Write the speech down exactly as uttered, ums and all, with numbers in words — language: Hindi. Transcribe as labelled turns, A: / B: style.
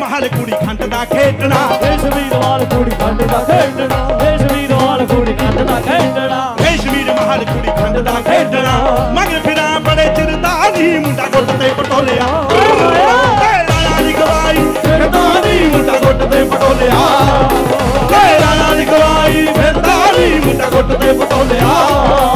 A: महल कुड़ी खंड दा खेडना
B: रेशमी वाल कुड़ी खंड दा खेडना रेशमी वाल कुड़ी खंड दा खेडना
A: रेशमी महल कुड़ी खंड दा खेडना मगर फिरा बड़े चिरदा नी मुंडा गुੱਟ ते पटोलिया राणा दी गवाई फिरदा नी मुंडा गुੱਟ ते पटोलिया राणा दी गवाई फिरदा नी मुंडा गुੱਟ ते पटोलिया